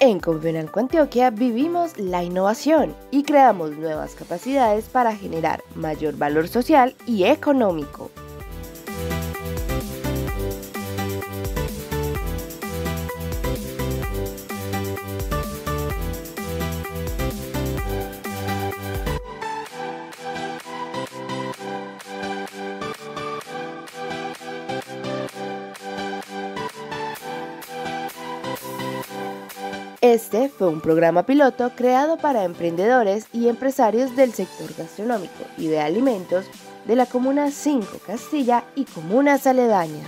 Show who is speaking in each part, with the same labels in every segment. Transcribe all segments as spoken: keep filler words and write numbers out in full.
Speaker 1: En Confenalco Antioquia vivimos la innovación y creamos nuevas capacidades para generar mayor valor social y económico. Este fue un programa piloto creado para emprendedores y empresarios del sector gastronómico y de alimentos de la Comuna cinco Castilla y comunas aledañas.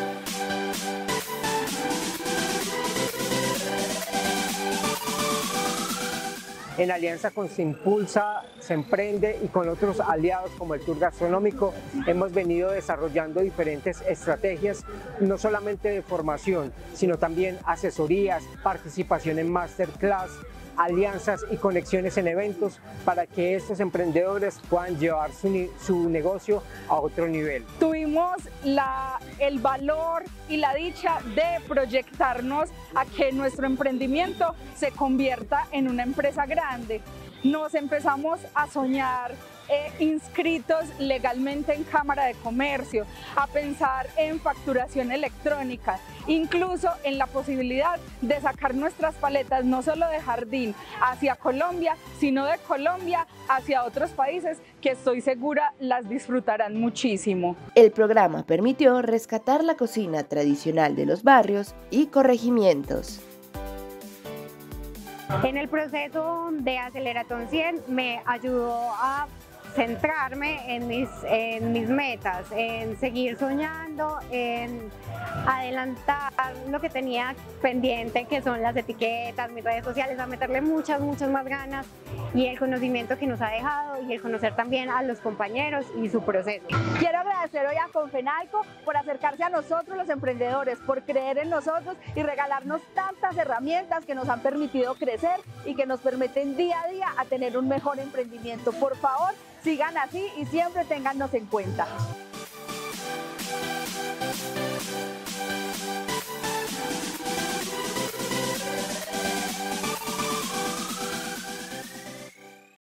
Speaker 2: En alianza con Se Impulsa, Se Emprende y con otros aliados como el Tour Gastronómico, hemos venido desarrollando diferentes estrategias, no solamente de formación, sino también asesorías, participación en masterclass, alianzas y conexiones en eventos para que estos emprendedores puedan llevar su, su negocio a otro nivel.
Speaker 3: Tuvimos la, el valor y la dicha de proyectarnos a que nuestro emprendimiento se convierta en una empresa grande. Nos empezamos a soñar eh, inscritos legalmente en Cámara de Comercio, a pensar en facturación electrónica, incluso en la posibilidad de sacar nuestras paletas no solo de jardín hacia Colombia, sino de Colombia hacia otros países que estoy segura las disfrutarán muchísimo.
Speaker 1: El programa permitió rescatar la cocina tradicional de los barrios y corregimientos.
Speaker 4: En el proceso de Aceleratón cien me ayudó a centrarme en mis, en mis metas, en seguir soñando, en adelantar lo que tenía pendiente, que son las etiquetas, mis redes sociales, a meterle muchas, muchas más ganas, y el conocimiento que nos ha dejado y el conocer también a los compañeros y su proceso.
Speaker 3: Quiero agradecer hoy a Confenalco por acercarse a nosotros los emprendedores, por creer en nosotros y regalarnos tantas herramientas que nos han permitido crecer y que nos permiten día a día a tener un mejor emprendimiento. Por favor, sigan así y siempre téngannos en cuenta.